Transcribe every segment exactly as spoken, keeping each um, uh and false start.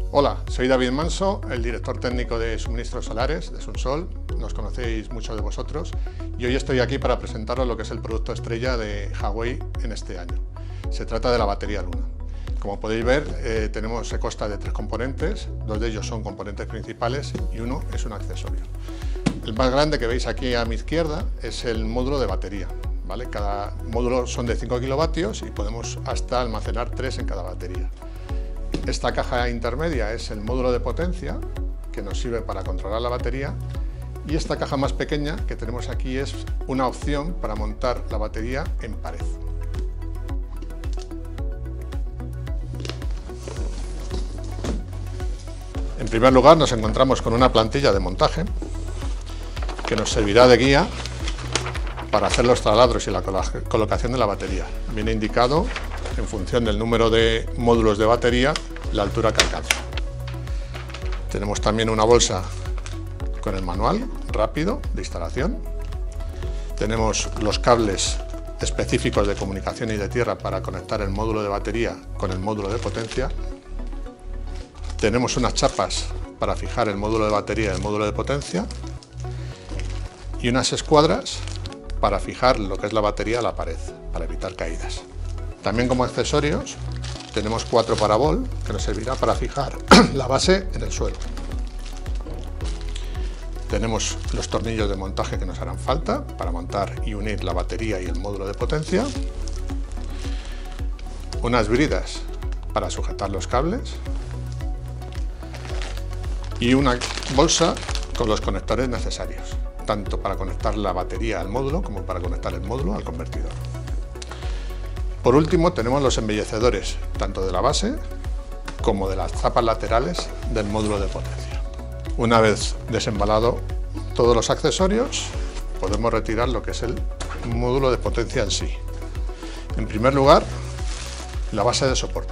Hola, soy David Manso, el director técnico de suministros solares de Sunsol. Nos conocéis muchos de vosotros y hoy estoy aquí para presentaros lo que es el producto estrella de Huawei en este año. Se trata de la batería Luna. Como podéis ver, eh, tenemos, se consta de tres componentes, dos de ellos son componentes principales y uno es un accesorio. El más grande que veis aquí a mi izquierda es el módulo de batería. ¿Vale? Cada módulo son de cinco kilovatios y podemos hasta almacenar tres en cada batería. Esta caja intermedia es el módulo de potencia, que nos sirve para controlar la batería, y esta caja más pequeña que tenemos aquí es una opción para montar la batería en pared. En primer lugar nos encontramos con una plantilla de montaje que nos servirá de guía para hacer los taladros y la colocación de la batería. Viene indicado, en función del número de módulos de batería, la altura que alcanza. Tenemos también una bolsa con el manual rápido de instalación. Tenemos los cables específicos de comunicación y de tierra para conectar el módulo de batería con el módulo de potencia. Tenemos unas chapas para fijar el módulo de batería y el módulo de potencia. Y unas escuadras para fijar lo que es la batería a la pared, para evitar caídas. También como accesorios tenemos cuatro parabol que nos servirá para fijar la base en el suelo. Tenemos los tornillos de montaje que nos harán falta para montar y unir la batería y el módulo de potencia. Unas bridas para sujetar los cables. Y una bolsa con los conectores necesarios, tanto para conectar la batería al módulo como para conectar el módulo al convertidor. Por último tenemos los embellecedores, tanto de la base como de las tapas laterales del módulo de potencia. Una vez desembalado todos los accesorios, podemos retirar lo que es el módulo de potencia en sí. En primer lugar, la base de soporte.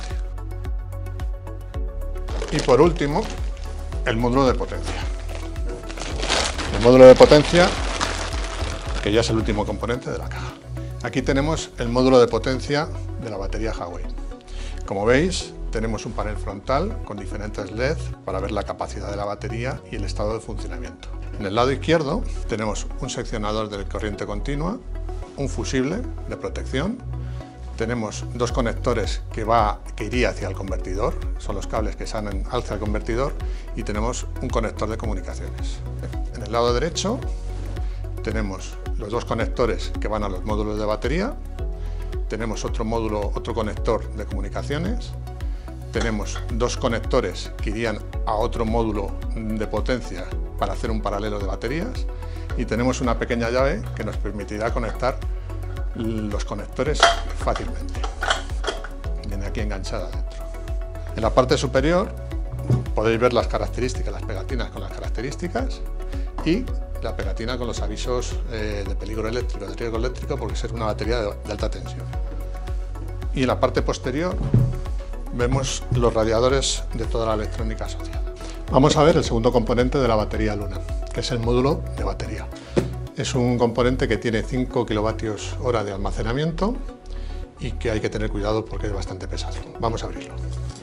Y por último, el módulo de potencia. El módulo de potencia, que ya es el último componente de la caja. Aquí tenemos el módulo de potencia de la batería Huawei. Como veis, tenemos un panel frontal con diferentes L E D para ver la capacidad de la batería y el estado de funcionamiento. En el lado izquierdo tenemos un seccionador de corriente continua, un fusible de protección, tenemos dos conectores que, va, que iría hacia el convertidor, son los cables que salen hacia el convertidor, y tenemos un conector de comunicaciones. En el lado derecho tenemos los dos conectores que van a los módulos de batería, tenemos otro módulo, otro conector de comunicaciones, tenemos dos conectores que irían a otro módulo de potencia para hacer un paralelo de baterías, y tenemos una pequeña llave que nos permitirá conectar los conectores fácilmente. Viene aquí enganchada dentro. En la parte superior podéis ver las características, las pegatinas con las características y la pegatina con los avisos eh, de peligro eléctrico, de riesgo eléctrico, porque es una batería de, de alta tensión. Y en la parte posterior vemos los radiadores de toda la electrónica asociada. Vamos a ver el segundo componente de la batería Luna, que es el módulo de batería. Es un componente que tiene cinco kilovatios hora de almacenamiento y que hay que tener cuidado porque es bastante pesado. Vamos a abrirlo.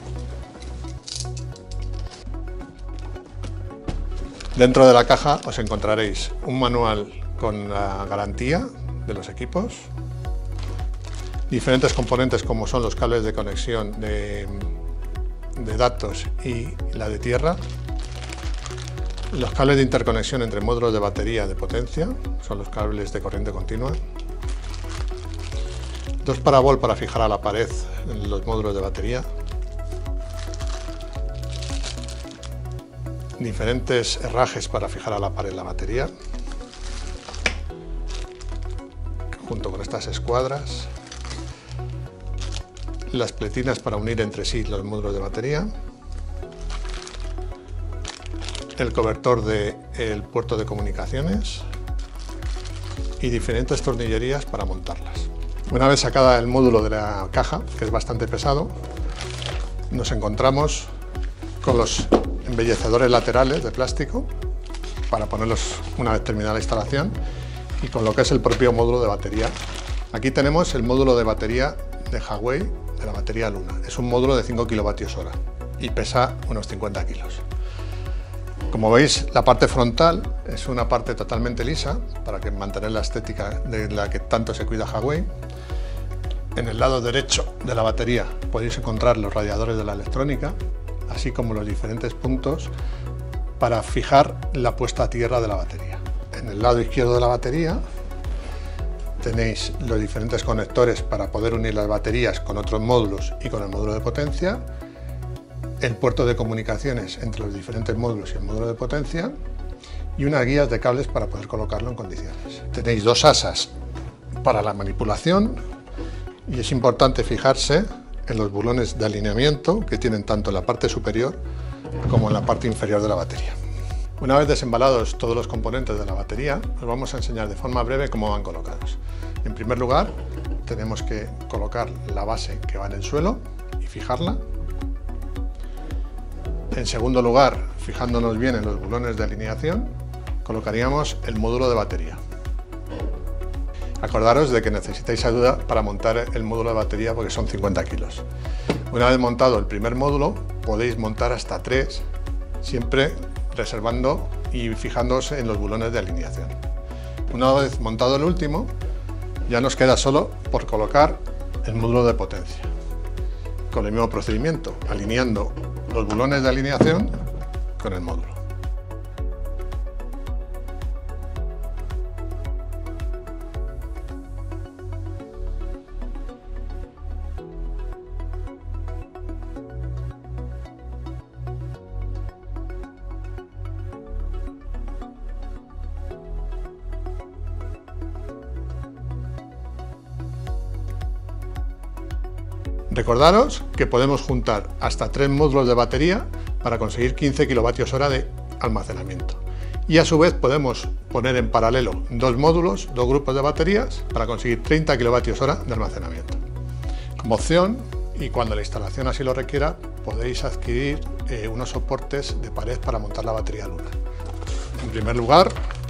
Dentro de la caja os encontraréis un manual con la garantía de los equipos, diferentes componentes como son los cables de conexión de, de datos y la de tierra, los cables de interconexión entre módulos de batería de potencia, son los cables de corriente continua, dos parabol para fijar a la pared los módulos de batería, diferentes herrajes para fijar a la pared la batería, junto con estas escuadras, las pletinas para unir entre sí los módulos de batería, el cobertor del puerto de comunicaciones y diferentes tornillerías para montarlas. Una vez sacada el módulo de la caja, que es bastante pesado, nos encontramos con los embellecedores laterales de plástico para ponerlos una vez terminada la instalación, y con lo que es el propio módulo de batería. Aquí tenemos el módulo de batería de Huawei, de la batería Luna. Es un módulo de cinco kilovatios hora y pesa unos cincuenta kilos. Como veis, la parte frontal es una parte totalmente lisa para que mantener la estética de la que tanto se cuida Huawei. En el lado derecho de la batería podéis encontrar los radiadores de la electrónica, así como los diferentes puntos para fijar la puesta a tierra de la batería. En el lado izquierdo de la batería tenéis los diferentes conectores para poder unir las baterías con otros módulos y con el módulo de potencia, el puerto de comunicaciones entre los diferentes módulos y el módulo de potencia y unas guías de cables para poder colocarlo en condiciones. Tenéis dos asas para la manipulación y es importante fijarse en los bulones de alineamiento que tienen tanto en la parte superior como en la parte inferior de la batería. Una vez desembalados todos los componentes de la batería, os vamos a enseñar de forma breve cómo van colocados. En primer lugar, tenemos que colocar la base que va en el suelo y fijarla. En segundo lugar, fijándonos bien en los bulones de alineación, colocaríamos el módulo de batería. Acordaros de que necesitáis ayuda para montar el módulo de batería porque son cincuenta kilos. Una vez montado el primer módulo, podéis montar hasta tres, siempre reservando y fijándose en los bulones de alineación. Una vez montado el último, ya nos queda solo por colocar el módulo de potencia. Con el mismo procedimiento, alineando los bulones de alineación con el módulo. Recordaros que podemos juntar hasta tres módulos de batería para conseguir quince kilovatios hora de almacenamiento. Y a su vez podemos poner en paralelo dos módulos, dos grupos de baterías para conseguir treinta kilovatios hora de almacenamiento. Como opción, y cuando la instalación así lo requiera, podéis adquirir eh, unos soportes de pared para montar la batería Luna. En primer lugar,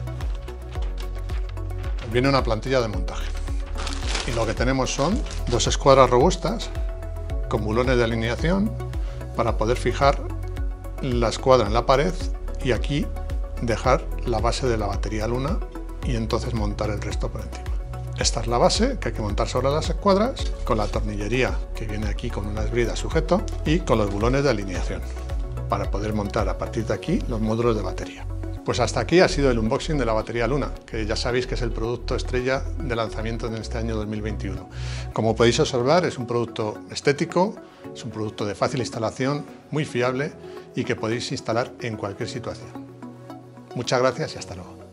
viene una plantilla de montaje. Y lo que tenemos son dos escuadras robustas con bulones de alineación para poder fijar la escuadra en la pared y aquí dejar la base de la batería Luna y entonces montar el resto por encima. Esta es la base que hay que montar sobre las escuadras con la tornillería que viene aquí con unas bridas sujeto y con los bulones de alineación para poder montar a partir de aquí los módulos de batería. Pues hasta aquí ha sido el unboxing de la batería Luna, que ya sabéis que es el producto estrella de lanzamiento en este año dos mil veintiuno. Como podéis observar, es un producto estético, es un producto de fácil instalación, muy fiable y que podéis instalar en cualquier situación. Muchas gracias y hasta luego.